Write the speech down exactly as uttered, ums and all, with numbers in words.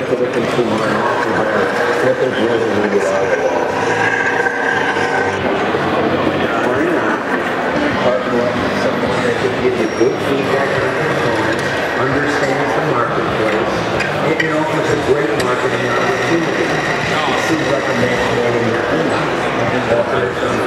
for the consumer and offer them what they really need out of it. Why not partner up with someone that can give you good feedback on performance, understands the marketplace, and it offers a great marketing opportunity? It seems like a match made in heaven.